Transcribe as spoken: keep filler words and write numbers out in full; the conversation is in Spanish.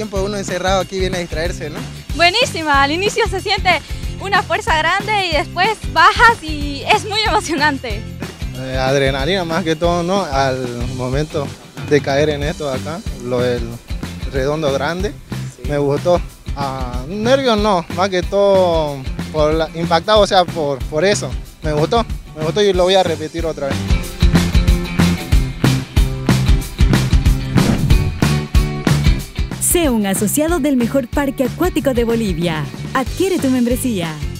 tiempo uno encerrado aquí viene a distraerse, ¿no? Buenísima, al inicio se siente una fuerza grande y después bajas y es muy emocionante. Eh, adrenalina más que todo, ¿no? Al momento de caer en esto de acá, lo del redondo grande, sí. Me gustó. Ah, nervios no, más que todo por la, impactado, o sea, por, por eso. Me gustó, me gustó y lo voy a repetir otra vez. Sé un asociado del mejor parque acuático de Bolivia. Adquiere tu membresía.